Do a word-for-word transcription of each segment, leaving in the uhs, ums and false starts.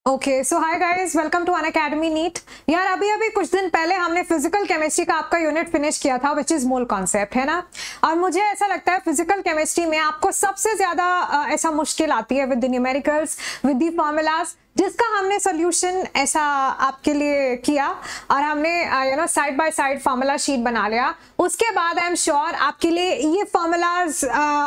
Okay so hi guys, welcome to Unacademy NEET. यार अभी अभी कुछ दिन पहले हमने फिजिकल केमिस्ट्री का आपका यूनिट फिनिश किया था विच इज मोल कॉन्सेप्ट, है ना। और मुझे ऐसा लगता है फिजिकल केमिस्ट्री में आपको सबसे ज्यादा ऐसा मुश्किल आती है with the numericals, with the formulas, जिसका हमने सोल्यूशन ऐसा आपके लिए किया और हमने you know side by side formula sheet बना लिया। उसके बाद आई एम श्योर आपके लिए ये फार्मूलाज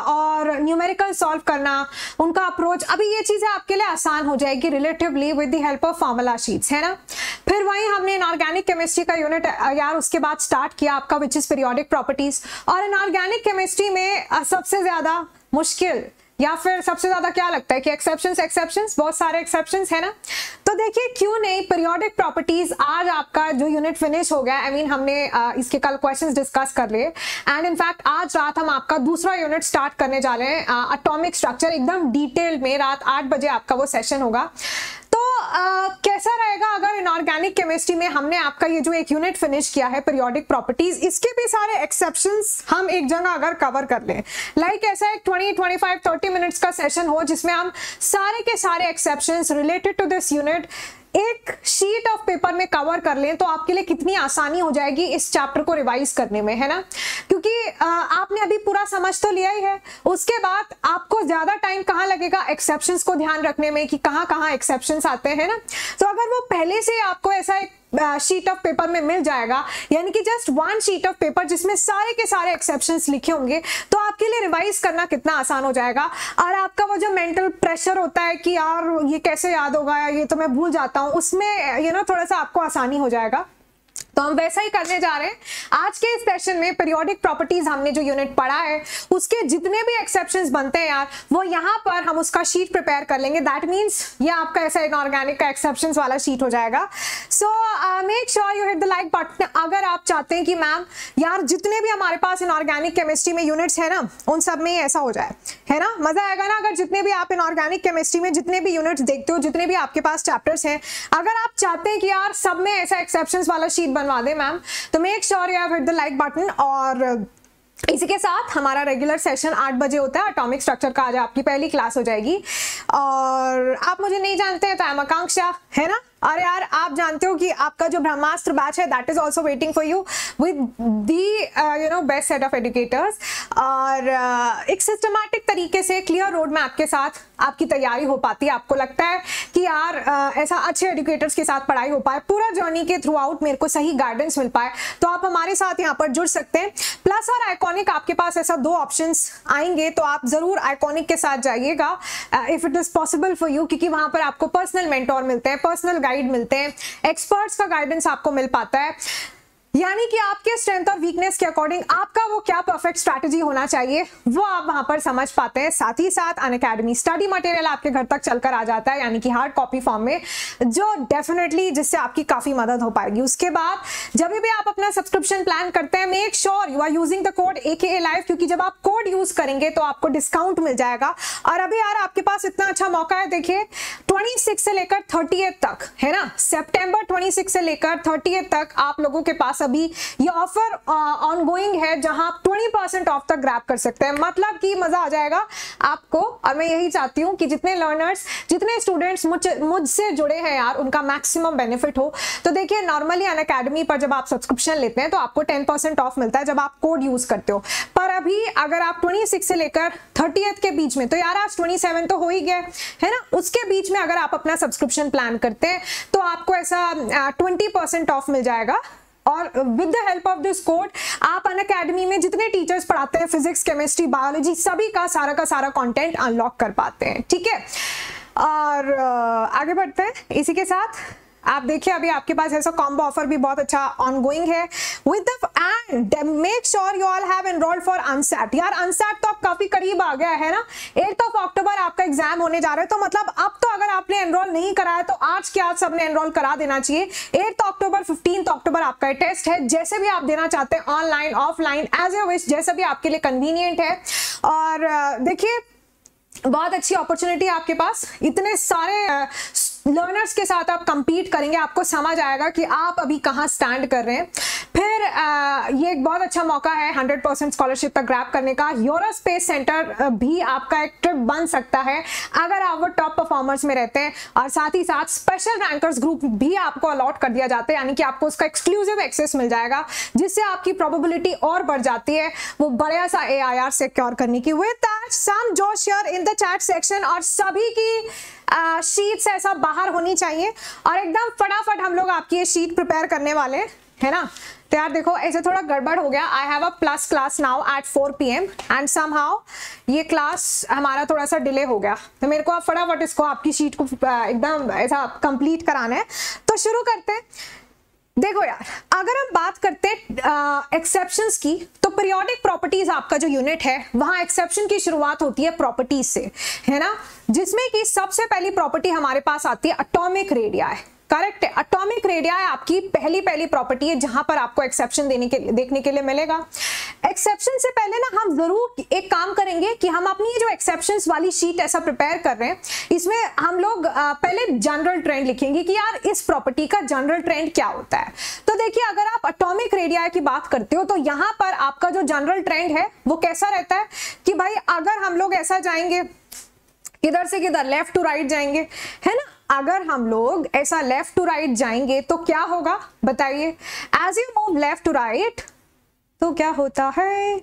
और न्यूमेरिकल सॉल्व करना, उनका अप्रोच, अभी ये चीज़ें आपके लिए आसान हो जाएगी relatively with the help of formula sheets, है ना। फिर वहीं हमने इनऑर्गेनिक केमिस्ट्री का यूनिट यार उसके बाद स्टार्ट किया आपका विच इज पीरियोडिक प्रॉपर्टीज। और इनऑर्गेनिक केमिस्ट्री में uh, सबसे ज्यादा मुश्किल या फिर सबसे ज्यादा क्या लगता है कि एक्सेप्शंस एक्सेप्शंस बहुत सारे एक्सेप्शंस है ना। तो देखिए क्यों नहीं पीरियोडिक प्रॉपर्टीज आज आपका जो यूनिट फिनिश हो गया, आई I मीन mean, हमने uh, इसके कल क्वेश्चंस डिस्कस कर लिए एंड इनफैक्ट आज रात हम आपका दूसरा यूनिट स्टार्ट करने जा रहे हैं एटॉमिक स्ट्रक्चर, एकदम डिटेल में रात आठ बजे आपका वो सेशन होगा। तो uh, कैसा रहेगा अगर इनऑर्गेनिक केमिस्ट्री में हमने आपका ये जो एक यूनिट फिनिश किया है पीरियोडिक प्रॉपर्टीज, इसके भी सारे एक्सेप्शंस हम एक जगह अगर कवर कर लें, लाइक like ऐसा एक twenty, twenty five, thirty minutes का सेशन हो जिसमें हम सारे के सारे exceptions related to this unit एक शीट ऑफ पेपर में कवर कर लें, तो आपके लिए कितनी आसानी हो जाएगी इस चैप्टर को रिवाइज करने में, है ना। क्योंकि आ, आपने अभी पूरा समझ तो लिया ही है, उसके बाद आपको ज्यादा टाइम कहाँ लगेगा एक्सेप्शंस को ध्यान रखने में कि कहाँ कहाँ एक्सेप्शंस आते हैं ना। तो अगर वो पहले से आपको ऐसा एक शीट ऑफ पेपर में मिल जाएगा, यानी कि just one sheet of paper जिसमें सारे के सारे एक्सेप्शंस लिखे होंगे, तो आपके लिए रिवाइज करना कितना आसान हो जाएगा। और आपका वो जो मेंटल प्रेशर होता है कि यार ये कैसे याद होगा या ये तो मैं भूल जाता हूँ, उसमें यू नो थोड़ा सा आपको आसानी हो जाएगा। तो हम वैसा ही करने जा रहे हैं आज के इस सेशन में। पीरियोडिक प्रॉपर्टीज हमने जो यूनिट पढ़ा है उसके जितने भी एक्सेप्शंस बनते हैं यार, वो यहाँ पर हम उसका शीट प्रिपेयर कर लेंगे। दैट मींस ये आपका ऐसा इनऑर्गेनिक का एक्सेप्शंस वाला शीट हो जाएगा। So make sure you hit the like button अगर आप चाहते हैं कि मैम यार जितने भी हमारे पास इनऑर्गेनिक केमिस्ट्री में यूनिट्स है ना, उन सब में ऐसा हो जाए, है ना। मजा आएगा ना अगर जितने भी आप इनऑर्गेनिक केमिस्ट्री में जितने भी यूनिट्स देखते हो, जितने भी आपके पास चैप्टर्स हैं, अगर आप चाहते हैं कि यार सब में ऐसा एक्सेप्शंस वाला शीट बनवा दे मैम, तो make sure you have hit the like button. और इसी के साथ हमारा रेगुलर सेशन आठ बजे होता है एटॉमिक स्ट्रक्चर का, आज आपकी पहली क्लास हो जाएगी। और आप मुझे नहीं जानते हैं तो आई एम आकांक्षा, है ना। और यार आप जानते हो कि आपका जो ब्रह्मास्त्र बैच है that is also waiting for you with the you know best set of educators. और uh, एक सिस्टमैटिक तरीके से क्लियर रोड मैप के साथ आपकी तैयारी हो पाती है। आपको लगता है कि यार uh, ऐसा अच्छे एजुकेटर्स के साथ पढ़ाई हो पाए, पूरा जर्नी के थ्रू आउट मेरे को सही गाइडेंस मिल पाए, तो आप हमारे साथ यहाँ पर जुड़ सकते हैं। प्लस और आइकॉनिक आपके पास ऐसा दो ऑप्शंस आएंगे, तो आप जरूर आइकॉनिक के साथ जाइएगा if it is possible for you, क्योंकि वहां पर आपको पर्सनल मेंटोर मिलते हैं, पर्सनल गाइड मिलते हैं, एक्सपर्ट्स का गाइडेंस आपको मिल पाता है। यानी कि आपके स्ट्रेंथ और वीकनेस के अकॉर्डिंग आपका वो क्या परफेक्ट स्ट्रैटेजी होना चाहिए वो आप वहां पर समझ पाते हैं। साथ ही साथ अनअकैडमी स्टडी मटेरियल आपके घर तक चलकर आ जाता है, यानी कि हार्ड कॉपी फॉर्म में, जो डेफिनेटली जिससे आपकी काफी मदद हो पाएगी। उसके बाद जब भी आप अपना सब्सक्रिप्शन प्लान करते हैं, make sure you are using the code A K A live, क्योंकि जब आप कोड यूज करेंगे तो आपको डिस्काउंट मिल जाएगा। और अभी यार आपके पास इतना अच्छा मौका है, देखिए छब्बीस से लेकर तीस तक, है ना, सितंबर छब्बीस से लेकर तीस तक आप लोगों के पास अभी ये ऑफर ऑनगोइंग है, जहां आप बीस परसेंट ऑफ तक ग्रैब कर सकते हैं। मतलब कि मजा आ जाएगा आपको। और मैं यही चाहती हूं कि जितने लर्नर्स, जितने स्टूडेंट्स मुझ मुझसे जुड़े हैं यार, उनका मैक्सिमम बेनिफिट हो। तो देखिए नॉर्मली अनअकैडमी पर जब आप सब्सक्रिप्शन लेते हैं तो आपको टेन परसेंट ऑफ मिलता है जब आप कोड यूज करते हो। पर अभी अगर आप छब्बीस से लेकर तीस के बीच में, तो यार आज सत्ताईस तो हो ही गया है ना, उसके बीच में अगर आप अपना सब्सक्रिप्शन प्लान करते हैं तो आपको ऐसा ट्वेंटी परसेंट ऑफ मिल जाएगा। और with the help of this code आप अनअकैडमी में जितने टीचर्स पढ़ाते हैं, फिजिक्स, केमिस्ट्री, बायोलॉजी, सभी का सारा का सारा कंटेंट अनलॉक कर पाते हैं, ठीक है। और आगे बढ़ते हैं। इसी के साथ आप देखिए अभी आपके पास ऐसा कॉम्बो ऑफर भी बहुत अच्छा ऑनगोइंग है with the and make sure you all have enrolled for UNSAT. यार अनसैट तो अब काफी करीब आ गया है ना, एट ऑफ अक्टूबर आपका एग्जाम होने जा रहा है, तो मतलब अब तो अगर आपने एनरोल नहीं कराया तो आज के आज सबने एनरोल करा देना चाहिए। एट अक्टूबर, फिफ्टीन अक्टूबर आपका टेस्ट है, जैसे भी आप देना चाहते हैं, online, offline, as a wish, जैसे भी आपके लिए कन्वीनियंट है। और देखिए बहुत अच्छी अपॉर्चुनिटी आपके पास, इतने सारे लर्नर्स के साथ आप कंपीट करेंगे, आपको समझ आएगा कि आप अभी कहाँ स्टैंड कर रहे हैं। फिर फिर आ, ये एक बहुत अच्छा मौका है हंड्रेड परसेंट स्कॉलरशिप तक ग्रैब करने का। यूरोस्पेस सेंटर भी आपका एक ट्रिप बन सकता है अगर आप वो टॉप परफॉर्मर्स में रहते हैं, और साथ ही साथ स्पेशल रैंकर्स ग्रुप भी आपको अलॉट कर दिया जाता है, यानी कि आपको उसका एक्सक्लूसिव एक्सेस मिल जाएगा, जिससे आपकी प्रोबेबिलिटी और बढ़ जाती है वो बड़ा सा ए आई आर सिक्योर करने की। With that some josh share in the chat section, और सभी की शीट्स uh, ऐसा बाहर होनी चाहिए और एकदम फटाफट हम लोग आपकी ये शीट प्रिपेयर करने वाले है ना। तो यार देखो ऐसे थोड़ा गड़बड़ हो गया। I have a plus class now at four PM and एंड समहाउ ये क्लास हमारा थोड़ा सा डिले हो गया, तो मेरे को आप फटाफट इसको आपकी शीट को एकदम ऐसा कंप्लीट कराना है। तो शुरू करते हैं। देखो यार, अगर हम बात करते हैं एक्सेप्शंस की, तो पीरियोडिक प्रॉपर्टीज आपका जो यूनिट है वहां एक्सेप्शन की शुरुआत होती है प्रॉपर्टीज से, है ना, जिसमें कि सबसे पहली प्रॉपर्टी हमारे पास आती है एटॉमिक रेडियाई। करेक्ट है, एटॉमिक रेडियाई आपकी पहली पहली प्रॉपर्टी है जहां पर आपको एक्सेप्शन देने के देखने के लिए मिलेगा। एक्सेप्शन से पहले ना हम जरूर एक काम करेंगे कि हम अपनी जो एक्सेप्शंस वाली शीट ऐसा प्रिपेयर कर रहे हैं, इसमें हम लोग पहले जनरल ट्रेंड लिखेंगे कि यार इस प्रॉपर्टी का जनरल ट्रेंड क्या होता है। तो देखिए, अगर आप एटॉमिक रेडियाई की बात करते हो तो यहां पर आपका जो जनरल ट्रेंड है वो कैसा रहता है कि भाई अगर हम लोग ऐसा जाएंगे, किधर से किधर, लेफ्ट टू राइट जाएंगे, है ना। अगर हम लोग ऐसा लेफ्ट टू राइट जाएंगे तो क्या होगा बताइए। As you move left to right तो क्या होता है,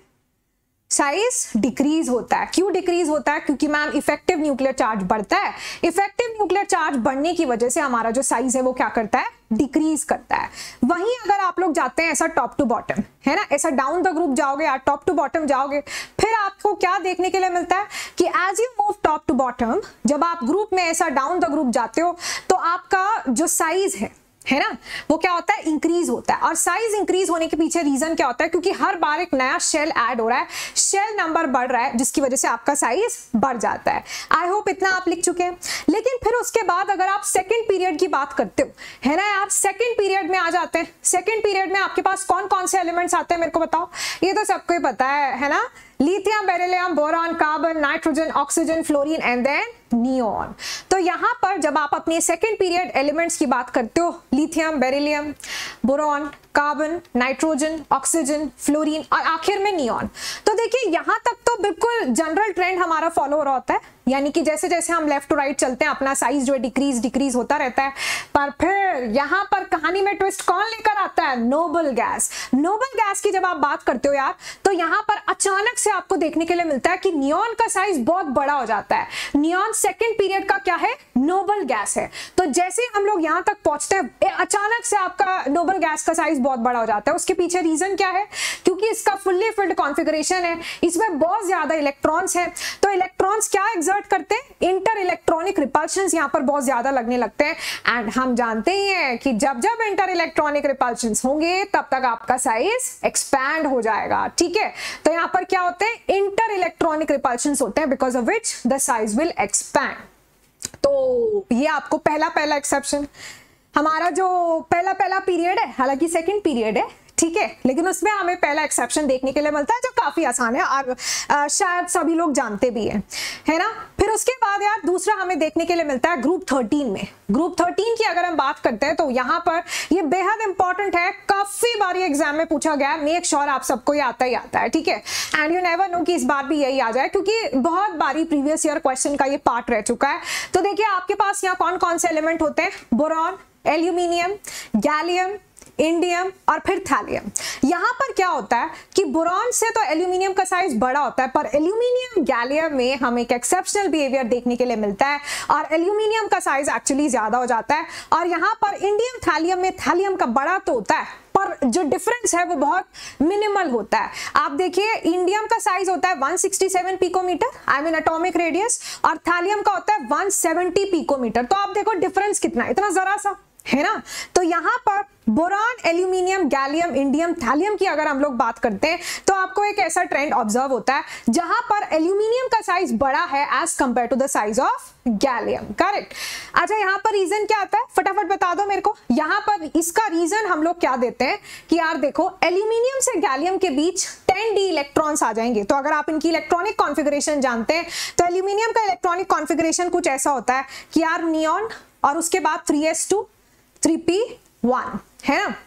साइज डिक्रीज होता है। क्यों डिक्रीज होता है? क्योंकि मैम इफेक्टिव न्यूक्लियर चार्ज बढ़ता है। इफेक्टिव न्यूक्लियर चार्ज बढ़ने की वजह से हमारा जो साइज है वो क्या करता है, डिक्रीज करता है। वहीं अगर आप लोग जाते हैं ऐसा टॉप टू बॉटम, है ना, ऐसा डाउन द ग्रुप जाओगे या टॉप टू बॉटम जाओगे, फिर आपको क्या देखने के लिए मिलता है कि as you move top to bottom, जब आप ग्रुप में ऐसा डाउन द ग्रुप जाते हो तो आपका जो साइज है है ना वो क्या होता है, इंक्रीज होता है। और साइज इंक्रीज होने के पीछे रीजन क्या होता है, क्योंकि हर बार एक नया शेल ऐड हो रहा है, शेल नंबर बढ़ रहा है, जिसकी वजह से आपका साइज बढ़ जाता है। आई होप इतना आप लिख चुके हैं। लेकिन फिर उसके बाद अगर आप सेकंड पीरियड की बात करते हो, है ना यार, सेकंड पीरियड में आ जाते हैं। सेकंड पीरियड में आपके पास कौन कौन से एलिमेंट्स आते हैं मेरे को बताओ। ये तो सबको ही पता है, है ना, lithium, beryllium, boron, carbon, nitrogen, oxygen, fluorine and then neon. तो यहां पर जब आप अपने सेकंड पीरियड एलिमेंट्स की बात करते हो, lithium, beryllium, boron, carbon, nitrogen, oxygen, fluorine और आखिर में नियोन। तो देखिए यहां तक तो बिल्कुल जनरल ट्रेंड हमारा फॉलो हो रहा होता है, यानी कि जैसे जैसे हम लेफ्ट टू राइट चलते हैं अपना साइज जो है डिक्रीज डिक्रीज होता रहता है। पर फिर यहां पर कहानी में ट्विस्ट कौन लेकर आता है, नोबल गैस। नोबल गैस की जब आप बात करते हो यार, तो यहां पर अचानक से आपको देखने के लिए मिलता है कि नियोन का साइज बहुत बड़ा हो जाता है। नियोन सेकंड पीरियड का क्या है, नोबल गैस है। तो जैसे हम लोग यहां तक पहुंचते हैं, अचानक से आपका नोबल गैस का साइज बहुत बड़ा हो जाता है। उसके पीछे रीजन क्या है, क्योंकि इसका फुल्ली फिल्ड कॉन्फ़िगरेशन है, इसमें बहुत ज्यादा इलेक्ट्रॉन्स हैं। तो इलेक्ट्रॉन्स क्या एग्जर्ट करते हैं, इंटर इलेक्ट्रॉनिक रिपल्शंस यहां पर बहुत ज्यादा लगने लगते हैं। एंड हम जानते ही हैं कि जब जब इंटर इलेक्ट्रॉनिक रिपल्शंस होंगे तब तक आपका साइज एक्सपैंड हो जाएगा। ठीक है, तो यहां पर क्या होते हैं, इंटर इलेक्ट्रॉनिक रिपल्शंस होते हैं, because of which the size will expand. तो ये आपको पहला पहला एक्सेप्शन, हमारा जो पहला पहला पीरियड है, हालांकि सेकंड पीरियड है, ठीक है, लेकिन उसमें हमें पहला एक्सेप्शन देखने के लिए मिलता है जो काफी आसान है और आ, शायद सभी लोग जानते भी हैं, है ना। फिर उसके बाद यार दूसरा हमें देखने के लिए मिलता है ग्रुप थर्टीन में। ग्रुप थर्टीन की अगर हम बात करते हैं तो यहाँ पर ये बेहद इंपॉर्टेंट है, काफी बार एग्जाम में पूछा गया है, मेक श्योर आप सबको ये आता ही आता है। ठीक है, एंड यू नेवर नो कि इस बार भी यही आ जाए, क्योंकि बहुत बारी प्रीवियस ईयर क्वेश्चन का ये पार्ट रह चुका है। तो देखिए आपके पास यहाँ कौन कौन से एलिमेंट होते हैं, बोरॉन, एल्यूमिनियम, गैलियम, इंडियम और फिर थैलियम। यहां पर क्या होता है कि बोरॉन से तो एल्यूमिनियम का साइज बड़ा होता है, पर एल्यूमिनियम गैलियम में हमें एक एक्सेप्शनल बिहेवियर देखने के लिए मिलता है और एल्यूमिनियम का साइज एक्चुअली ज्यादा हो जाता है। और यहां पर इंडियम थैलियम में थैलियम का बड़ा तो होता है, पर जो डिफरेंस है वो बहुत मिनिमल होता है। आप देखिए इंडियम का साइज होता है one sixty seven picometre, I mean atomic radius, और थैलियम का होता है वन सेवेंटी पिकोमीटर। तो आप देखो डिफरेंस कितना है, इतना जरा सा, है ना। तो यहां पर boron, aluminium, gallium, indium, thallium की अगर हम लोग बात करते हैं तो आपको एक ऐसा ट्रेंड ऑब्जर्व होता है जहां पर एल्यूमिनियम का साइज बड़ा है as compare to the size of gallium. Correct. अच्छा, यहां पर रीजन क्या आता है, फटाफट बता दो मेरे को। यहां पर इसका रीजन हम लोग क्या देते हैं कि यार देखो एल्यूमिनियम से गैलियम के बीच टेन डी इलेक्ट्रॉन्स आ जाएंगे। तो अगर आप इनकी इलेक्ट्रॉनिक कॉन्फ़िगरेशन जानते हैं तो एल्यूमिनियम का इलेक्ट्रॉनिक कॉन्फ़िगरेशन कुछ ऐसा होता है कि यार नियॉन और उसके बाद three S two three P one, है ना।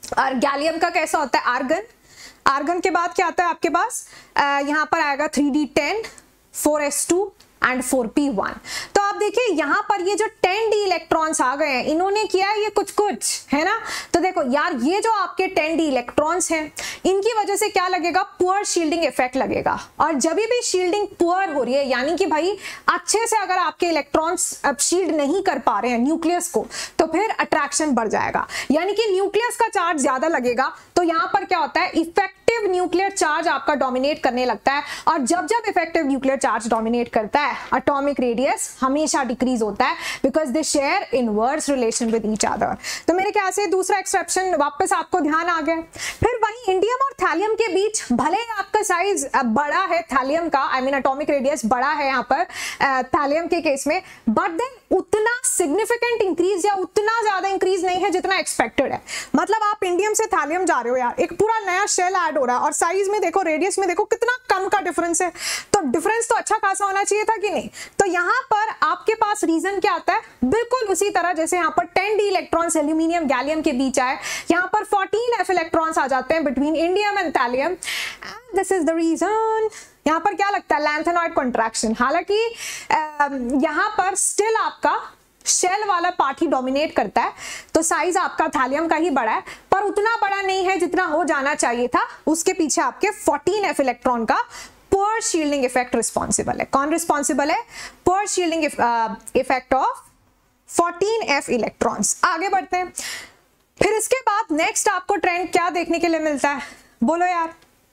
और गैलियम का कैसा होता है, आर्गन। आर्गन के बाद क्या आता है आपके पास, यहाँ पर आएगा three D ten, four S two and four P one. तो आप देखिए यहाँ पर ये जो टेन डी इलेक्ट्रॉन्स आ गए हैं, इन्होंने किया है ये कुछ कुछ, है ना। तो देखो यार, ये जो आपके टेन डी इलेक्ट्रॉन्स हैं, इनकी वजह से क्या लगेगा, पुअर शील्डिंग इफेक्ट लगेगा। और जब भी शील्डिंग पुअर हो रही है, यानी कि भाई अच्छे से अगर आपके इलेक्ट्रॉन्स अब शील्ड नहीं कर पा रहे हैं न्यूक्लियस को, तो फिर अट्रैक्शन बढ़ जाएगा, यानी कि न्यूक्लियस का चार्ज ज्यादा लगेगा। तो यहाँ पर क्या होता है, इफेक्टिव न्यूक्लियर चार्ज आपका डोमिनेट करने लगता है। और जब जब इफेक्टिव न्यूक्लियर चार्ज डोमिनेट करता है, एटॉमिक रेडियस हमेशा डिक्रीज होता है, because they share inverse relation with each other. तो मेरे ख्याल से दूसरा एक्सेप्शन वापस आपको ध्यान आ गया। फिर वही इंडियम और थैलियम के बीच भले आपका साइज बड़ा है थैलियम का, आई मीन एटॉमिक रेडियस बड़ा है यहाँ पर थैलियम के केस में, बट देन उतना सिग्निफिकेंट इंक्रीज या उतना ज्यादा इंक्रीज नहीं है जितना एक्सपेक्टेड है। मतलब आप इंडियम से थैलियम जा रहे हो यार, एक पूरा नया शेल ऐड हो रहा है, और साइज में देखो, रेडियस में देखो कितना कम का डिफरेंस है। तो डिफरेंस तो अच्छा खासा होना चाहिए था कि नहीं। तो यहाँ पर आपके पास रीजन क्या आता है, बिल्कुल उसी तरह जैसे यहाँ पर ten D electrons aluminium gallium के बीच आए, यहाँ पर फोर्टीन एफ इलेक्ट्रॉन्स आ जाते हैं between indium and thallium, and this is the reason. यहाँ पर क्या लगता है, लैंथेनॉइड कॉन्ट्रैक्शन। हालांकि यहाँ पर स्टिल आपका शेल वाला पार्ट ही डोमिनेट करता है, तो साइज आपका थैलियम का ही बड़ा है, पर उतना बड़ा नहीं है जितना हो जाना चाहिए था। उसके पीछे आपके फोर्टीन एफ इलेक्ट्रॉन का पुअर शील्डिंग इफेक्ट रिस्पॉन्सिबल है। कौन रिस्पॉन्सिबल है, poor shielding effect of fourteen F electrons. आगे बढ़ते हैं। फिर इसके बाद नेक्स्ट आपको ट्रेंड क्या देखने के लिए मिलता है, बोलो यार।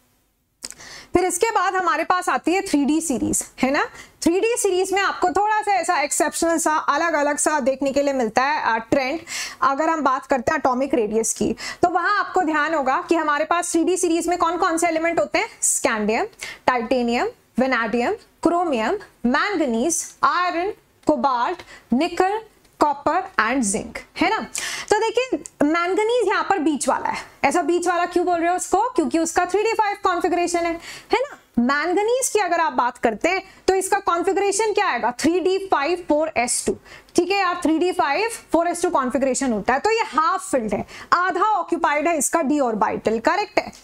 फिर इसके बाद हमारे पास आती है थ्री डी सीरीज, है ना। थ्री डी सीरीज में आपको थोड़ा सा ऐसा एक्सेप्शनल सा अलग अलग सा देखने के लिए मिलता है ट्रेंड। अगर हम बात करते हैं एटॉमिक रेडियस की, तो वहां आपको ध्यान होगा कि हमारे पास थ्री डी सीरीज में कौन कौन से एलिमेंट होते हैं, scandium, titanium, vanadium, chromium, manganese, iron, cobalt, nickel, copper and zinc, है ना। तो देखिए मैंगनीज यहाँ पर बीच वाला है। ऐसा बीच वाला क्यों बोल रहे हो उसको, क्योंकि उसका थ्री डी फाइव कॉन्फ़िगरेशन है, है ना। मैंगनीज की अगर आप बात करते हैं तो इसका कॉन्फ़िगरेशन क्या आएगा, three D five four S two. ठीक है यार, three D five four S two configuration होता है। तो ये हाफ फिल्ड है, आधा ऑक्यूपाइड है इसका डी ऑर्बिटल, करेक्ट है।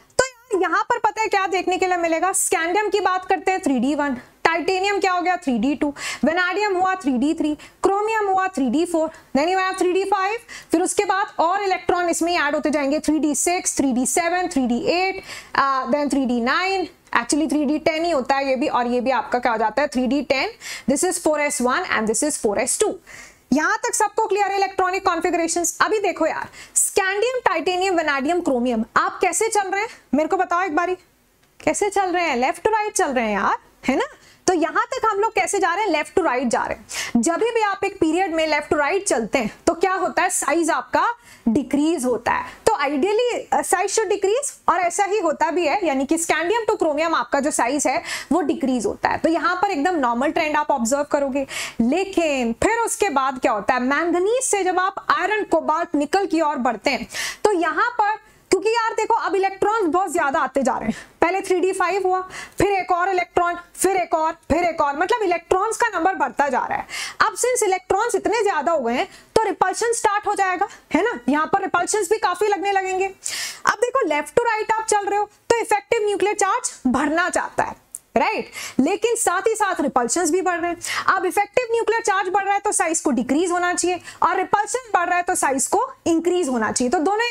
तो यहाँ पर पता है क्या देखने के लिए मिलेगा, स्कैंडियम की बात करते हैं थ्री डी वन, टाइटेनियम क्या हो गया थ्री डी टू, वेनाडियम हुआ थ्री डी थ्री, क्रोमियम हुआ three D four, then you have three D five. फिर उसके बाद और इलेक्ट्रॉन इसमें ऐड होते जाएंगे, three D six, three D seven, three D eight, then three D nine, actually three D ten ही होता है ये भी, और ये भी आपका क्या हो जाता है three D ten. This is four S one and this is four S two. यहां तक सबको क्लियर है इलेक्ट्रॉनिक कॉन्फ़िगरेशंस। अभी देखो यार, स्कैंडियम, टाइटेनियम, वेनाडियम, क्रोमियम आप कैसे चल रहे हैं, मेरे को बताओ एक बारी, कैसे चल रहे हैं, लेफ्ट टू राइट चल रहे हैं यार, है ना। तो यहां तक हम लोग कैसे जा रहे हैं, लेफ्ट टू राइट जा रहे हैं। जब भी आप एक पीरियड में लेफ्ट टू राइट चलते हैं तो क्या होता है, साइज आपका डिक्रीज होता है। तो आइडियली साइज शुड डिक्रीज, और ऐसा ही होता भी है, यानी कि स्कैंडियम टू क्रोमियम आपका जो साइज है वो डिक्रीज होता है। तो यहां पर एकदम नॉर्मल ट्रेंड आप ऑब्जर्व करोगे। लेकिन फिर उसके बाद क्या होता है, मैंगनीज से जब आप आयरन, कोबाल्ट, निकल की ओर बढ़ते हैं, तो यहां पर क्योंकि यार देखो अब इलेक्ट्रॉन्स बहुत ज्यादा आते जा रहे हैं, पहले थ्री डी फाइव हुआ, फिर एक और इलेक्ट्रॉन, फिर एक और, फिर एक और, मतलब इलेक्ट्रॉन्स का नंबर बढ़ता जा रहा है। अब सिंस इलेक्ट्रॉन्स इतने ज्यादा हो गए हैं तो रिपल्शन स्टार्ट हो जाएगा, है ना। यहाँ पर रिपल्शंस भी काफी लगने लगेंगे। अब देखो लेफ्ट टू राइट आप चल रहे हो तो इफेक्टिव न्यूक्लियर चार्ज बढ़ना चाहता है, राइट right? लेकिन साथ ही साथ रिपल्शंस भी बढ़ रहे हैं। अब इफेक्टिव न्यूक्लियर चार्ज बढ़ रहा है तो साइज को डिक्रीज होना चाहिए, और रिपल्शन बढ़ रहा है तो साइज को इंक्रीज होना चाहिए। तो दोनों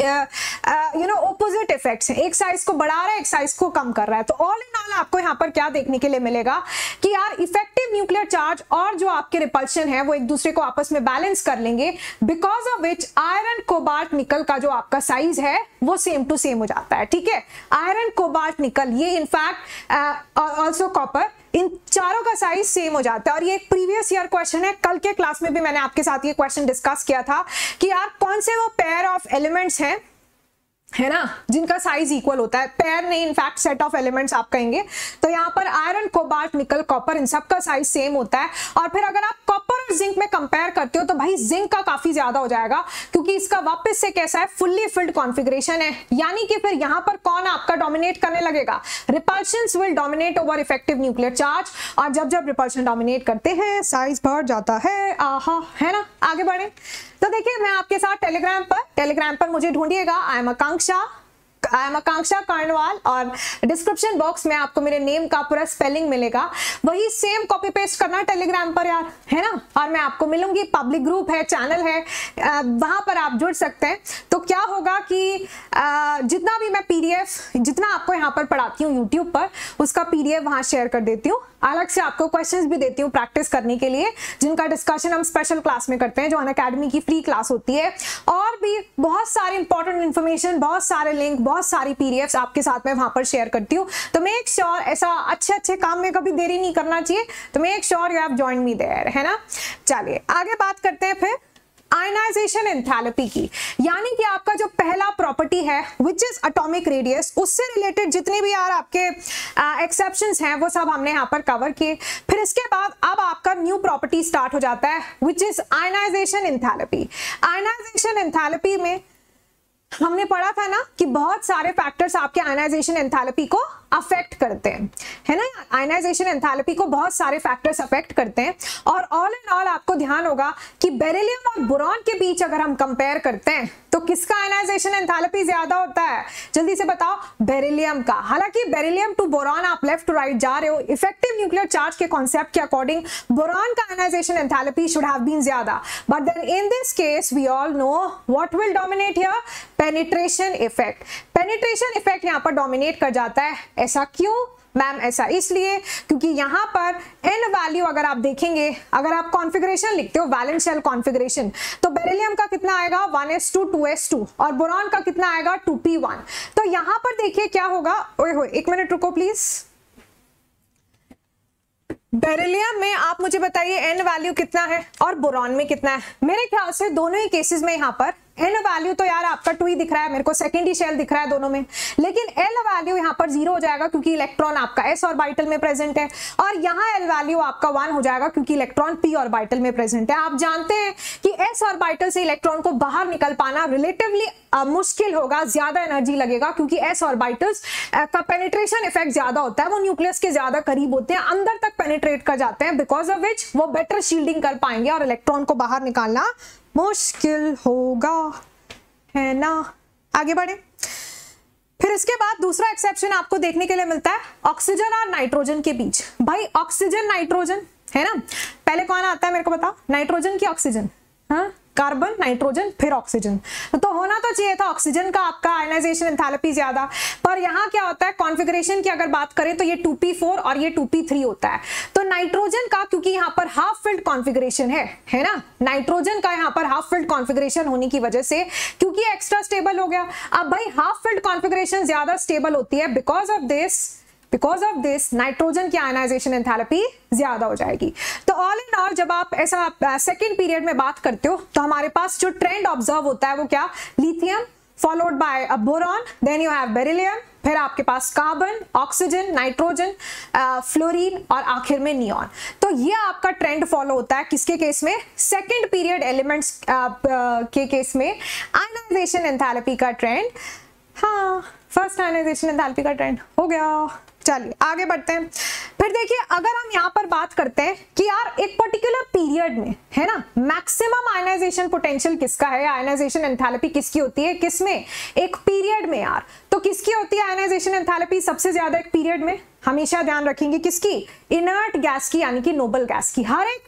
एकदम यू नो ऑपोजिट इफेक्ट्स हैं, एक साइज को बढ़ा रहा है, एक साइज को कम कर रहा है। तो ऑल इन ऑल आपको यहाँ पर क्या देखने के लिए मिलेगा कि यार इफेक्टिव न्यूक्लियर चार्ज और जो आपके रिपल्शन है वो एक दूसरे को आपस में बैलेंस कर लेंगे, because of which iron, cobalt, nickel का जो आपका साइज है वो सेम टू सेम हो जाता है। ठीक है, आयरन, कोबाल्ट, निकल, ये इनफैक्ट ऑल्सो कॉपर, इन चारों का साइज सेम हो जाता है। और ये एक प्रीवियस ईयर क्वेश्चन है, कल के क्लास में भी मैंने आपके साथ ये क्वेश्चन डिस्कस किया था कि यार कौन से वो पेयर ऑफ एलिमेंट्स हैं, है ना, जिनका साइज इक्वल होता है। पेयर नहीं, इनफैक्ट सेट ऑफ एलिमेंट्स आप कहेंगे। तो यहाँ पर आयरन, कोबाल्ट, निकल, कॉपर, इन सब का साइज सेम होता है। और फिर अगर आप कॉपर और जिंक में कंपेयर करते हो तो भाई जिंक का काफी ज्यादा हो जाएगा, क्योंकि इसका वापस से कैसा है, फुल्ली फिल्ड कॉन्फ़िगरेशन है, यानी कि फिर यहां पर कौन आपका डोमिनेट करने लगेगा, repulsions will dominate over effective nuclear charge, और जब जब रिपल्शन डोमिनेट करते हैं साइज बढ़ जाता है, आहा, है ना। आगे बढ़े तो देखिए मैं आपके साथ टेलीग्राम पर टेलीग्राम पर मुझे ढूंढिएगा, I am Akanksha I am Akanksha Karnwal, और डिस्क्रिप्शन बॉक्स में आपको मेरे नेम का पूरा स्पेलिंग मिलेगा, वही सेम कॉपी पेस्ट करना टेलीग्राम पर यार, है ना। और मैं आपको मिलूंगी, पब्लिक ग्रुप है, चैनल है, वहां पर आप जुड़ सकते हैं। तो क्या होगा कि आ, जितना भी मैं पीडीएफ जितना आपको यहाँ पर पढ़ाती हूँ यूट्यूब पर, उसका पीडीएफ वहां शेयर कर देती हूँ, अलग से आपको क्वेश्चंस भी देती हूँ प्रैक्टिस करने के लिए, जिनका डिस्कशन हम स्पेशल क्लास में करते हैं, जो अनअकैडमी की फ्री क्लास होती है, और भी बहुत सारी इंपॉर्टेंट इन्फॉर्मेशन, बहुत सारे लिंक, बहुत सारी पीडीएफ्स आपके साथ में वहां पर शेयर करती हूँ। तो मेक श्योर, ऐसा अच्छे अच्छे काम में कभी देरी नहीं करना चाहिए, तो make sure you have join me there, है ना। चलिए आगे बात करते हैं फिर आयनाइजेशन एंथैल्पी की, यानी कि आपका जो पहला प्रॉपर्टी है विच इज एटॉमिक रेडियस, उससे रिलेटेड जितने भी यार आपके एक्सेप्शंस हैं वो सब हमने यहाँ पर कवर किए। फिर इसके बाद अब आपका न्यू प्रॉपर्टी स्टार्ट हो जाता है which is ionisation enthalpy. Ionisation enthalpy में हमने पढ़ा था ना कि बहुत सारे फैक्टर्स आपके आयनाइजेशन एंथैल्पी को अफेक्ट करते हैं, है ना। आयनाइजेशन एंथैल्पी को बहुत सारे फैक्टर्स अफेक्ट करते हैं, और ऑल इन ऑल आपको ध्यान होगा कि बेरिलियम और बोरॉन के बीच अगर हम कंपेयर करते हैं तो किसका आयनाइजेशन एंथैल्पी ज्यादा होता है, जल्दी से बताओ, बेरिलियम का। हालांकि बेरिलियम टू बोरॉन आप लेफ्ट टू राइट जा रहे हो, इफेक्टिव न्यूक्लियर चार्ज के कॉन्सेप्ट के अकॉर्डिंग बोरॉन का ionisation enthalpy should have been ज्यादा, but then in this case we all know what will dominate here, penetration effect. Penetration effect यहां पर डोमिनेट कर जाता है। ऐसा क्यों मैम? ऐसा इसलिए क्योंकि यहां पर n वैल्यू अगर आप देखेंगे, अगर आप कॉन्फ़िगरेशन लिखते हो वैलेंस शेल कॉन्फ़िगरेशन, तो बेरिलियम का कितना आएगा one S two two S two, और बोरॉन का कितना आएगा टू पी वन। तो यहां पर देखिए क्या होगा, ओए होए एक मिनट रुको प्लीज, बेरिलियम में आप मुझे बताइए n वैल्यू कितना है और बोरॉन में कितना है। मेरे ख्याल से दोनों ही केसेस में यहां पर n वैल्यू तो यार आपका टू ही दिख रहा है, मेरे को सेकेंडरी शेल दिख रहा है दोनों में, लेकिन l वैल्यू यहाँ पर जीरो हो जाएगा क्योंकि इलेक्ट्रॉन आपका s ऑर्बिटल में प्रेजेंट है, और यहाँ l वैल्यू आपका वन हो जाएगा क्योंकि इलेक्ट्रॉन p ऑर्बिटल में प्रेजेंट है। आप जानते हैं कि s ऑर्बिटल से इलेक्ट्रॉन को बाहर निकल पाना रिलेटिवली मुश्किल होगा, ज्यादा एनर्जी लगेगा, क्योंकि s ऑर्बिटल्स का पेनिट्रेशन इफेक्ट ज्यादा होता है, वो न्यूक्लियस के ज्यादा करीब होते हैं, अंदर तक पेनिट्रेट कर जाते हैं, बिकॉज ऑफ विच वो बेटर शील्डिंग कर पाएंगे और इलेक्ट्रॉन को बाहर निकालना मुश्किल होगा, है ना। आगे बढ़े फिर इसके बाद दूसरा एक्सेप्शन आपको देखने के लिए मिलता है ऑक्सीजन और नाइट्रोजन के बीच। भाई ऑक्सीजन नाइट्रोजन, है ना, पहले कौन आता है मेरे को बताओ, नाइट्रोजन की ऑक्सीजन, हाँ, कार्बन नाइट्रोजन फिर ऑक्सीजन, तो होना तो चाहिए था ऑक्सीजन का आपका आयनाइजेशन एंथैल्पी ज्यादा, पर यहाँ क्या होता है कॉन्फ़िगरेशन की अगर बात करें तो ये टू पी फोर और ये टू पी थ्री होता है। तो नाइट्रोजन का क्योंकि यहाँ पर हाफ फिल्ड कॉन्फ़िगरेशन है, है ना, नाइट्रोजन का यहाँ पर हाफ फिल्ड कॉन्फ़िगरेशन होने की वजह से क्योंकि एक्स्ट्रा स्टेबल हो गया। अब भाई हाफ फिल्ड कॉन्फ़िगरेशन ज्यादा स्टेबल होती है, because of this because of this nitrogen की आयनाइजेशन एंथैल्पी ज्यादा हो जाएगी। तो ऑल इन ऑल जब आप ऐसा सेकेंड पीरियड में बात करते हो तो हमारे पास जो ट्रेंड ऑब्जर्व होता है वो क्या, lithium followed by boron, then you have beryllium, फिर आपके पास कार्बन, ऑक्सीजन, नाइट्रोजन, फ्लोरीन और आखिर में नियॉन। तो ये आपका ट्रेंड फॉलो होता है किसके केस में, सेकेंड पीरियड एलिमेंट्स के केस में आयनाइजेशन एंथैल्पी का ट्रेंड, हाँ फर्स्ट आयनाइजेशन एंथैल्पी का ट्रेंड हो गया। चलिए आगे बढ़ते हैं। फिर देखिए अगर हम यहाँ पर बात करते हैं कि यार एक पर्टिकुलर पीरियड में, है ना, मैक्सिमम आयनाइजेशन पोटेंशियल किसका है, आयनाइजेशन एंथैल्पी किसकी होती है, किसमें, एक पीरियड में यार, तो किसकी होती है आयनाइजेशन एंथैल्पी सबसे ज्यादा एक पीरियड में, हमेशा ध्यान रखेंगे किसकी, इनर्ट गैस की, यानी कि नोबल गैस की। हर एक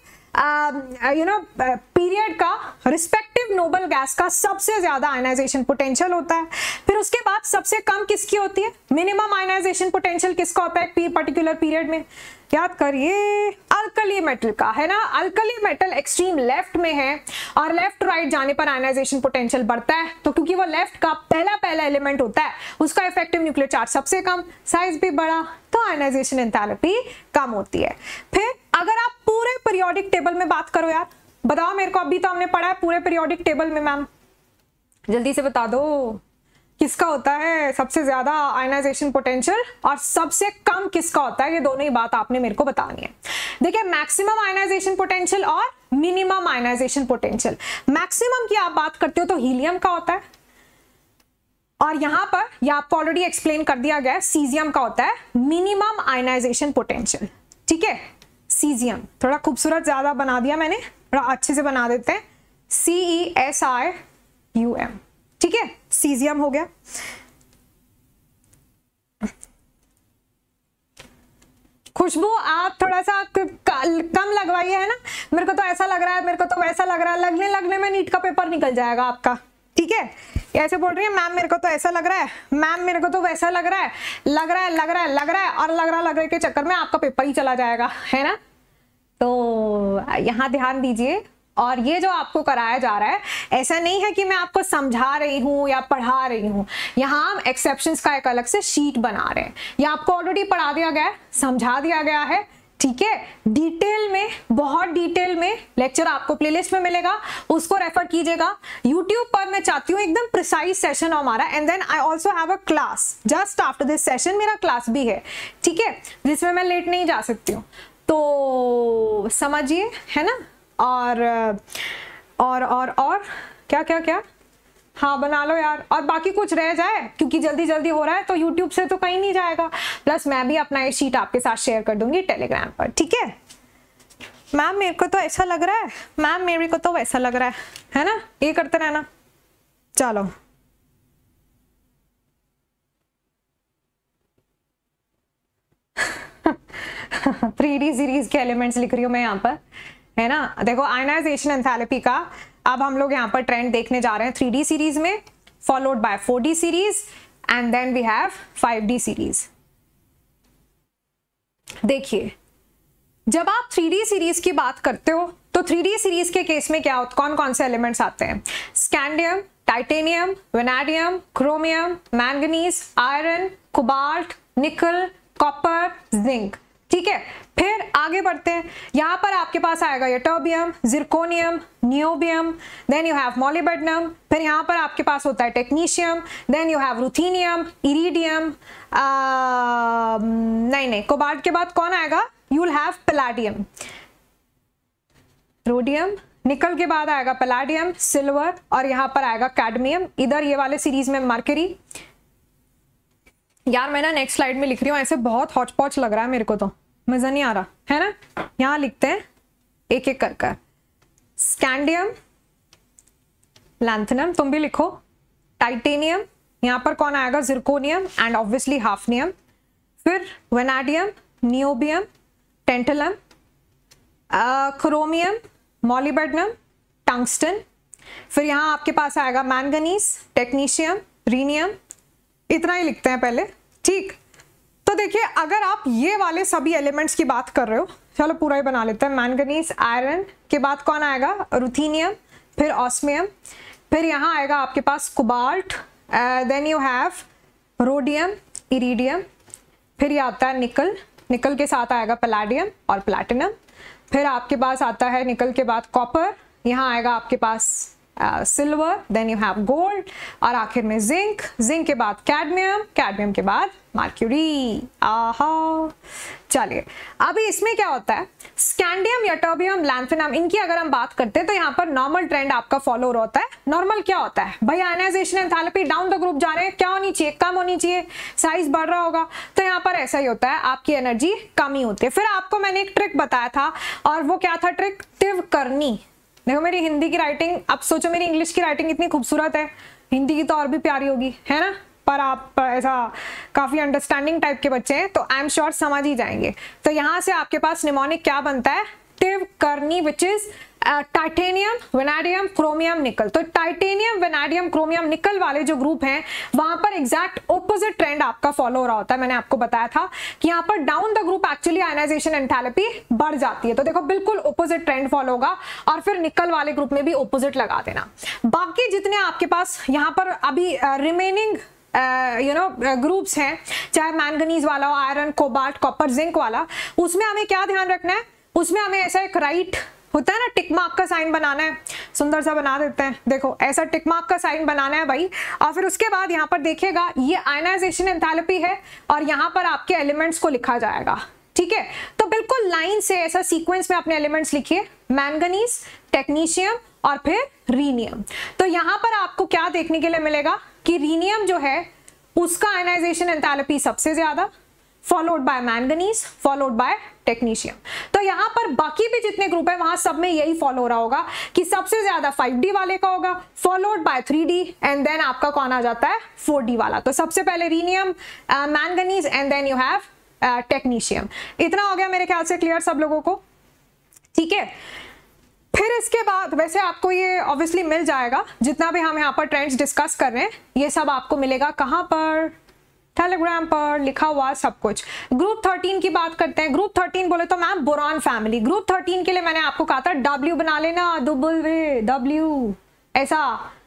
यू नो पीरियड का रिस्पेक्टिव नोबल गैस का सबसे ज्यादा आयनाइजेशन पोटेंशियल होता है। फिर उसके बाद सबसे कम किसकी होती है, मिनिमम आयनाइजेशन पोटेंशियल किसका होता है पर्टिकुलर पीरियड में, याद करिए अल्कली मेटल का, है ना। अल्कली मेटल एक्सट्रीम लेफ्ट में है और लेफ्ट राइट जाने पर आयनाइजेशन पोटेंशियल बढ़ता है, तो क्योंकि वो लेफ्ट का पहला पहला एलिमेंट होता है उसका इफेक्टिव न्यूक्लियर चार्ज सबसे कम, साइज भी बड़ा, तो आयनाइजेशन एंथैल्पी कम होती है। फिर अगर आप पूरे पीरियोडिक टेबल में बात करो यार, बताओ मेरे को, अभी तो हमने पढ़ा है पूरे पीरियोडिक टेबल में, मैम जल्दी से बता दो, किसका होता है सबसे ज्यादा आयनाइजेशन पोटेंशियल और सबसे कम किसका होता है, ये दोनों ही बात आपने मेरे को बतानी है। देखिए मैक्सिमम आयनाइजेशन पोटेंशियल और मिनिमम आयनाइजेशन पोटेंशियल। मैक्सिमम की आप बात करते हो तो हीलियम का होता है, और यहां पर यह आपको ऑलरेडी एक्सप्लेन कर दिया गया है, सीजियम का होता है मिनिमम आयनाइजेशन पोटेंशियल। ठीक है, सीजियम थोड़ा खूबसूरत ज्यादा बना दिया मैंने, थोड़ा अच्छे से बना देते हैं, C E S I U M. ठीक है, सीजियम हो गया। खुशबू आप थोड़ा सा कम लगवाइए, है ना, मेरे को तो ऐसा लग रहा है, मेरे को तो वैसा लग रहा है, लगने लगने में नीट का पेपर निकल जाएगा आपका। ठीक है, ऐसे बोल रही है मैम मेरे को तो ऐसा लग रहा है, मैम मेरे को तो वैसा लग रहा है, लग रहा है लग रहा है लग रहा है और लग रहा लग रहे के चक्कर में आपका पेपर ही चला जाएगा, है ना। तो यहाँ ध्यान दीजिए। और ये जो आपको कराया जा रहा है, ऐसा नहीं है कि मैं आपको समझा रही हूँ या पढ़ा रही हूँ, यहाँ हम एक्सेप्शंस का एक अलग से शीट बना रहे हैं। ये आपको ऑलरेडी पढ़ा दिया गया है, समझा दिया गया है। ठीक है, डिटेल में, बहुत डिटेल में लेक्चर आपको प्लेलिस्ट में मिलेगा, उसको रेफर कीजिएगा। यूट्यूब पर मैं चाहती हूँ एकदम प्रिसाइज सेशन हमारा, and then I also have a class just after this session, मेरा क्लास भी है। ठीक है, जिसमें मैं लेट नहीं जा सकती हूँ, तो समझिए, है ना। और और और और क्या क्या क्या हाँ बना लो यार, और बाकी कुछ रह जाए क्योंकि जल्दी जल्दी हो रहा है तो YouTube से तो कहीं नहीं जाएगा। प्लस मैं भी अपना ये शीट आपके साथ शेयर कर दूंगी टेलीग्राम पर। ठीक है, मैम मेरे को तो ऐसा लग रहा है, मैम मेरे को तो वैसा लग रहा है, है ना, ये करते रहना। चलो थ्री डी सीरीज के एलिमेंट्स लिख रही हूँ मैं यहाँ पर, है ना। देखो आयनाइजेशन एंथैल्पी का अब हम लोग यहाँ पर ट्रेंड देखने जा रहे हैं थ्री डी सीरीज में, followed by four D series, and then we have five D series. देखिए जब आप थ्री डी सीरीज की बात करते हो तो थ्री डी सीरीज के केस में क्या होता, कौन कौन से एलिमेंट्स आते हैं, scandium, titanium, vanadium, chromium, manganese, iron, cobalt, nickel, copper, zinc. ठीक है, फिर आगे बढ़ते हैं, यहां पर आपके पास आएगा ytterbium, zirconium, niobium, then you have molybdenum, फिर यहां पर आपके पास होता है technetium, then you have ruthenium, iridium, नहीं नहीं कोबाल्ट के बाद कौन आएगा, you will have palladium, rhodium, nickel के बाद आएगा पैलेडियम, सिल्वर, और यहां पर आएगा कैडमियम। इधर ये वाले सीरीज में मर्करी। यार मैं ना नेक्स्ट स्लाइड में लिख रही हूँ, ऐसे बहुत हॉच पॉच लग रहा है मेरे को, तो मजा नहीं आ रहा है ना। यहां लिखते हैं एक एक कर कर, स्कैंडियम, लैंथनम, तुम भी लिखो, टाइटेनियम, यहां पर कौन आएगा, जिरकोनियम एंड ऑब्वियसली हाफनियम, फिर vanadium, niobium, tantalum, chromium, molybdenum, tungsten, फिर यहां आपके पास आएगा मैंगनीज, टेक्नीशियम, रीनियम। इतना ही लिखते हैं पहले। ठीक, तो देखिए अगर आप ये वाले सभी एलिमेंट्स की बात कर रहे हो, चलो पूरा ही बना लेते हैं, मैंगनीज, आयरन के बाद कौन आएगा, रुथीनियम, फिर ऑस्मियम, फिर यहाँ आएगा आपके पास cobalt, then you have rhodium, iridium, फिर ये आता है निकल, निकल के साथ आएगा पैलेडियम और प्लैटिनम, फिर आपके पास आता है निकल के बाद कॉपर, यहाँ आएगा आपके पास silver, then you have gold, और आखिर में जिंक, जिंक के बाद कैडमियम, कैडमियम के बाद मर्क्यूरी। आहा, चलिए अभी इसमें क्या होता है, स्कैंडियम, यटर्बियम, लैंथनम, इनकी अगर हम बात करते हैं तो यहाँ पर नॉर्मल ट्रेंड आपका फॉलो होता है। नॉर्मल क्या होता है भाई, ionisation enthalpy down the group जा रहे हैं, क्या होनी चाहिए, कम होनी चाहिए, साइज बढ़ रहा होगा, तो यहाँ पर ऐसा ही होता है, आपकी एनर्जी कम ही होती है। फिर आपको मैंने एक ट्रिक बताया था, और वो क्या था ट्रिक, तिव करनी। देखो मेरी हिंदी की राइटिंग, अब सोचो मेरी इंग्लिश की राइटिंग इतनी खूबसूरत है, हिंदी की तो और भी प्यारी होगी, है ना, पर आप ऐसा काफी अंडरस्टैंडिंग टाइप के बच्चे हैं तो आई एम श्योर समझ ही जाएंगे। तो यहां से आपके पास निमोनिक क्या बनता है, टिव करनी, which is titanium, vanadium, chromium, nickel. तो टाइटेनियम, वेनाडियम, क्रोमियम, निकल वाले जो ग्रुप हैं वहां पर एग्जैक्ट ऑपोजिट ट्रेंड आपका फॉलो हो रहा होता है। मैंने आपको बताया था कि यहाँ पर down the group actually ionisation enthalpy बढ़ जाती है, तो देखो बिल्कुल ऑपोजिट ट्रेंड फॉलो होगा, और फिर निकल वाले ग्रुप में भी ऑपोजिट लगा देना। बाकी जितने आपके पास यहाँ पर अभी रिमेनिंग यू नो ग्रुप्स हैं, चाहे मैंगनीज वाला, आयरन, कोबाल्ट, कॉपर, जिंक वाला, उसमें हमें क्या ध्यान रखना है, उसमें हमें ऐसा एक राइट होता है ना, टिक मार्क का साइन बनाना है। सुंदर सा बना देते हैं। देखो ऐसा टिक मार्क का साइन बनाना है भाई। और फिर उसके बाद यहाँ पर देखिएगा ये आयनाइजेशन एंथैल्पी है और यहाँ पर आपके एलिमेंट्स को लिखा जाएगा, ठीक है। तो बिल्कुल लाइन से ऐसा सीक्वेंस में अपने एलिमेंट्स लिखिए, मैंगनीज, टेक्नीशियम और फिर रीनियम। तो यहाँ पर आपको क्या देखने के लिए मिलेगा कि रीनियम जो है उसका आयनाइजेशन एंथैल्पी सबसे ज्यादा, followed by manganese, followed by technetium. तो यहाँ पर बाकी भी जितने ग्रुप है वहां सब में यही फॉलो हो रहा होगा कि सबसे ज्यादा फाइव डी वाले का होगा, followed by three D and then आपका कौन आ जाता है, फोर डी वाला। तो सबसे पहले rhenium, manganese and then you have technetium. इतना हो गया मेरे ख्याल से क्लियर सब लोगों को, ठीक है। फिर इसके बाद वैसे आपको ये ऑब्वियसली मिल जाएगा, जितना भी हम यहाँ पर ट्रेंड्स डिस्कस कर रहे हैं ये सब आपको मिलेगा कहाँ पर, टेलीग्राम पर लिखा हुआ सब कुछ। ग्रुप थर्टीन की बात करते हैं। ग्रुप थर्टीन बोले तो ma'am boron family. Group thirteen के लिए मैंने आपको कहा था डब्ल्यू बना लेना, डब्ल्यू डब्ल्यू ऐसा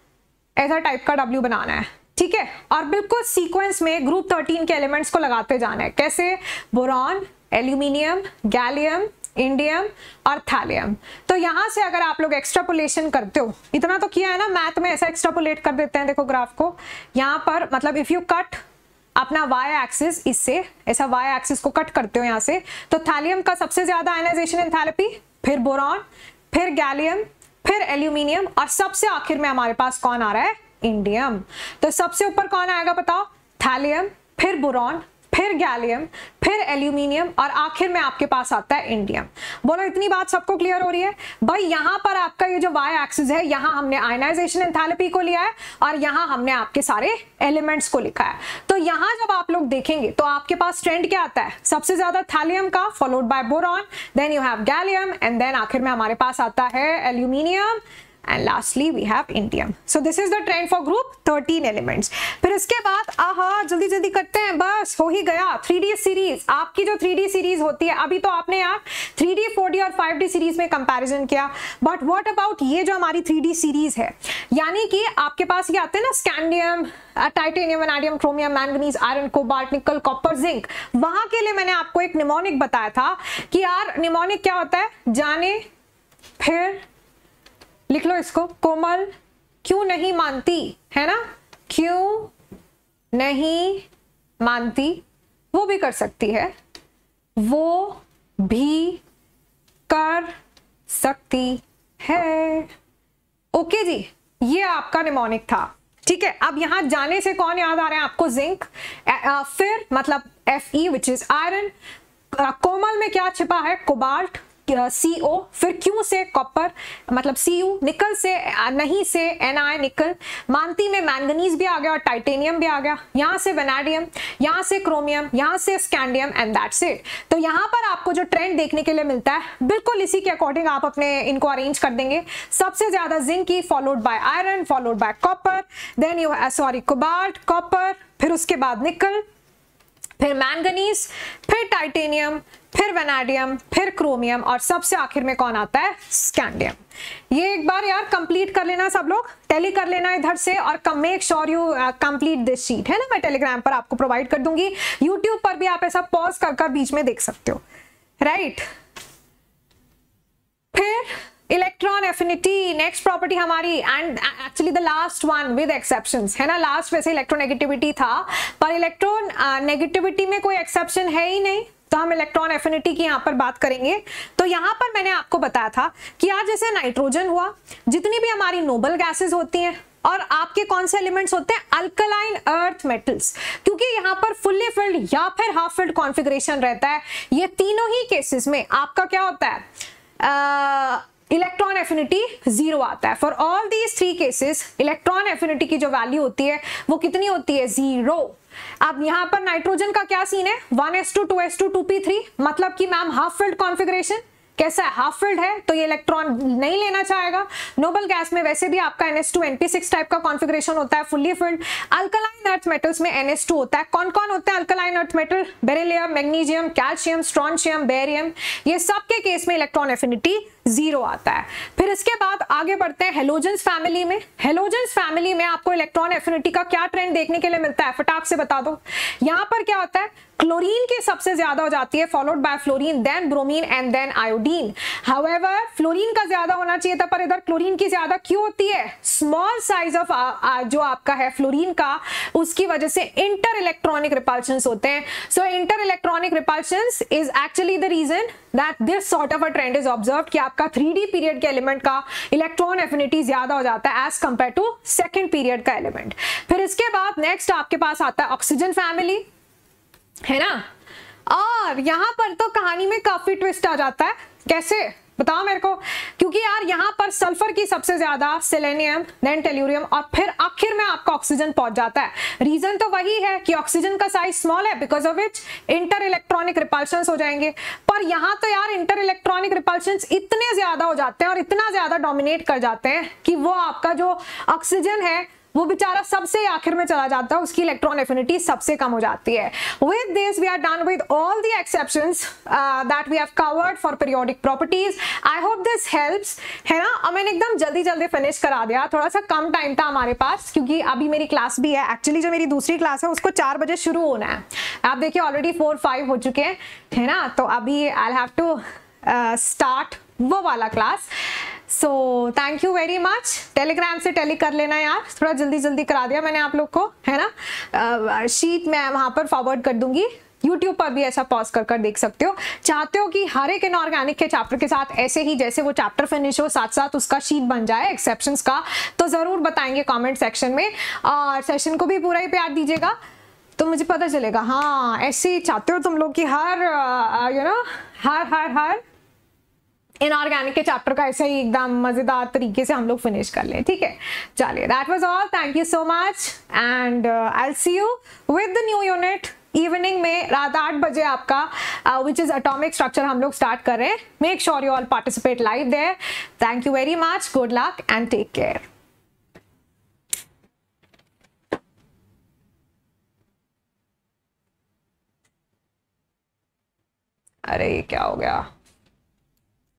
ऐसा टाइप का डब्ल्यू बनाना है, ठीक है। और बिल्कुल सीक्वेंस में ग्रुप थर्टीन के एलिमेंट्स को लगाते जाना है। कैसे, बोरॉन, एल्यूमिनियम, गैलियम, इंडियम और थैलियम। तो यहां से अगर आप लोग एक्सट्रापोलेशन करते हो, इतना तो किया है ना, मैथ में ऐसा एक्सट्रापोलेट कर देते हैं। देखो ग्राफ को यहां पर, मतलब इफ यू कट अपना वाई एक्सिस, इससे ऐसा वाई एक्सिस को कट करते हो यहां से, तो थैलियम का सबसे ज्यादा आयनाइजेशन एंथैल्पी, फिर बोरॉन, फिर गैलियम, फिर एल्यूमिनियम और सबसे आखिर में हमारे पास कौन आ रहा है, इंडियम। तो सबसे ऊपर कौन आएगा बताओ, थैलियम, फिर बोरॉन, फिर गैलियम, फिर एल्यूमिनियम और आखिर में आपके पास आता है इंडियम। बोलो इतनी बात सबको क्लियर हो रही है भाई। यहां पर आपका ये जो वाई एक्सिस है, यहां हमने आयनाइजेशन एंथैल्पी को लिया है और यहां हमने आपके सारे एलिमेंट्स को लिखा है। तो यहां जब आप लोग देखेंगे तो आपके पास ट्रेंड क्या आता है, सबसे ज्यादा थैलियम का, followed by boron, then you have gallium and then आखिर में हमारे पास आता है aluminium and lastly we have indium. So this is the trend for group thirteen elements. फिर इसके बाद आहा जल्दी जल्दी करते हैं, बस हो ही गया। थ्री डी सीरीज, आपकी जो थ्री डी सीरीज होती है, अभी तो आपने यार थ्री डी, फोर डी और फाइव डी सीरीज में कंपैरिजन किया, बट व्हाट अबाउट ये जो हमारी थ्री डी सीरीज है, यानी कि आपके पास ये आते हैं ना scandium, titanium, vanadium, chromium, manganese, iron, cobalt, nickel, copper, zinc. वहां के लिए मैंने आपको एक निमोनिक बताया था कि यार निमोनिक क्या होता है, जाने, फिर लिख लो इसको, कोमल क्यों नहीं मानती, है ना, क्यों नहीं मानती, वो भी कर सकती है, वो भी कर सकती है। ओके जी, ये आपका निमोनिक था, ठीक है। अब यहां जाने से कौन याद आ रहे हैं आपको, जिंक, फिर मतलब F E which is iron, कोमल में क्या छिपा है, कोबाल्ट, सी ओ, फिर क्यू से कॉपर मतलब सी यू, निकल से नहीं से एन आई निकल, मानती में मैंगनीज भी आ गया और टाइटेनियम भी आ गया, यहां से वैनेडियम, यहां से क्रोमियम, यहां से स्कैंडियम एंड दैट्स इट। तो यहां पर आपको जो ट्रेंड देखने के लिए मिलता है बिल्कुल इसी के अकॉर्डिंग आप अपने इनको अरेंज कर देंगे। सबसे ज्यादा जिंक की, followed by iron, followed by copper, then you sorry cobalt, copper, फिर उसके बाद निकल, फिर मैंगनीज, फिर टाइटेनियम, फिर वैनेडियम, फिर क्रोमियम और सबसे आखिर में कौन आता है, स्कैंडियम। ये एक बार यार कंप्लीट कर लेना सब लोग, टैली कर लेना इधर से और make sure you complete this sheet, है ना। मैं टेलीग्राम पर आपको प्रोवाइड कर दूंगी, यूट्यूब पर भी आप ऐसा पॉज कर कर बीच में देख सकते हो, राइट। फिर इलेक्ट्रॉन एफिनिटी, नेक्स्ट प्रॉपर्टी हमारी, and actually the last one with exceptions, है ना। लास्ट वैसे इलेक्ट्रोनेगेटिविटी था, पर इलेक्ट्रॉन नेगेटिविटी में कोई एक्सेप्शन है ही नहीं, तो हम इलेक्ट्रॉन एफिनिटी की यहाँ पर बात करेंगे। तो यहाँ पर मैंने आपको बताया था कि आज जैसे नाइट्रोजन हुआ, जितनी भी हमारी नोबल गैसेस होती हैं और आपके कौन से एलिमेंट्स होते हैं, अल्कलाइन अर्थ मेटल्स, क्योंकि यहाँ पर फुल्ली फिल्ड या फिर हाफ फिल्ड कॉन्फ़िगरेशन रहता है। ये तीनों ही केसेस में आपका क्या होता है, इलेक्ट्रॉन एफिनिटी जीरो आता है। For all these three cases electron affinity की जो वैल्यू होती है वो कितनी होती है, जीरो। अब यहां पर नाइट्रोजन का क्या सीन है, one S two, two S two, two P three, मतलब कि मैम हाफ फिल्ड कॉन्फ़िगरेशन, कैसा है, हाफ फिल्ड है, तो ये इलेक्ट्रॉन नहीं लेना चाहेगा। नोबल गैस में वैसे भी आपका N S two N P six type का कॉन्फ़िगरेशन होता है, fully filled. Alkaline earth metals में एन एस टू होता है। कौन कौन होते हैं alkaline earth metal, beryllium, magnesium, calcium, strontium, barium, ये सब के केस में इलेक्ट्रॉन एफिनिटी जीरो आता है। फिर इसके बाद आगे बढ़ते हैं हेलोजेंस फैमिली में। हेलोजेंस फैमिली में आपको इलेक्ट्रॉन एफिनिटी का क्या ट्रेंड देखने के लिए मिलता है, फटाक से बता दो। यहां पर क्या होता है, क्लोरीन की सबसे ज्यादा हो जाती है, followed by fluorine, then bromine and then iodine. However fluorine का ज्यादा होना चाहिए था, पर इधर क्लोरीन की ज्यादा क्यों होती है? स्मॉल साइज ऑफ जो आपका है फ्लोरीन का, उसकी वजह से इंटर इलेक्ट्रॉनिक रिपल्शंस होते हैं। So interelectronic repulsions is actually the reason that this sort of a trend is observed कि आपका थ्री डी पीरियड के एलिमेंट का इलेक्ट्रॉन एफिनिटी ज्यादा हो जाता है as compare to second period का एलिमेंट। फिर इसके बाद नेक्स्ट आपके पास आता है ऑक्सीजन फैमिली, है ना। और यहां पर तो कहानी में काफी ट्विस्ट आ जाता है। कैसे बताओ मेरे को? क्योंकि यार यहां पर सल्फर की सबसे ज्यादा, सेलेनियम, देन टेल्यूरियम, और फिर आखिर में आपका ऑक्सीजन पहुंच जाता है। रीजन तो वही है कि ऑक्सीजन का साइज स्मॉल है, because of which interelectronic repulsions हो जाएंगे। पर यहां तो यार इंटर इलेक्ट्रॉनिक रिपल्शंस इतने ज्यादा हो जाते हैं और इतना ज्यादा डोमिनेट कर जाते हैं कि वो आपका जो ऑक्सीजन है वो बेचारा सबसे आखिर में चला जाता है, उसकी इलेक्ट्रॉन एफिनिटी सबसे कम हो जाती है। With this we are done with all the exceptions that we have covered for periodic properties. I hope this helps, है ना। अब मैंने एकदम जल्दी जल्दी फिनिश करा दिया, थोड़ा सा कम टाइम था हमारे पास क्योंकि अभी मेरी क्लास भी है। एक्चुअली जो मेरी दूसरी क्लास है उसको चार बजे शुरू होना है। आप देखिए ऑलरेडी फोर फाइव हो चुके हैं, है ना। तो अभी आई हैव टू स्टार्ट वो वाला class. So thank you very much. Telegram से टेली कर लेना यार, थोड़ा जल्दी जल्दी करा दिया मैंने आप लोग को, है ना। शीट मैं वहां पर फॉरवर्ड कर दूंगी, यूट्यूब पर भी ऐसा पॉज कर कर देख सकते हो। चाहते हो कि हर एक इनऑर्गेनिक के चैप्टर के साथ ऐसे ही जैसे वो चैप्टर फिनिश हो साथ साथ उसका शीट बन जाए एक्सेप्शंस का, तो जरूर बताएंगे कमेंट सेक्शन में। और सेशन को भी पूरा ही प्यार दीजिएगा तो मुझे पता चलेगा, हाँ ऐसे ही चाहते हो तुम लोग की हर यू नो हर हर हर इनऑर्गेनिक के चैप्टर का ऐसे ही एकदम मजेदार तरीके से हम लोग फिनिश कर लें। ठीक है, चलिए that was all. Thank you so much and I will see you with the new unit evening में रात आठ बजे आपका विच इज एटॉमिक स्ट्रक्चर हम लोग स्टार्ट कर रहे हैं। Make sure you all participate live there. Thank you very much, good luck and take care. अरे क्या हो गया?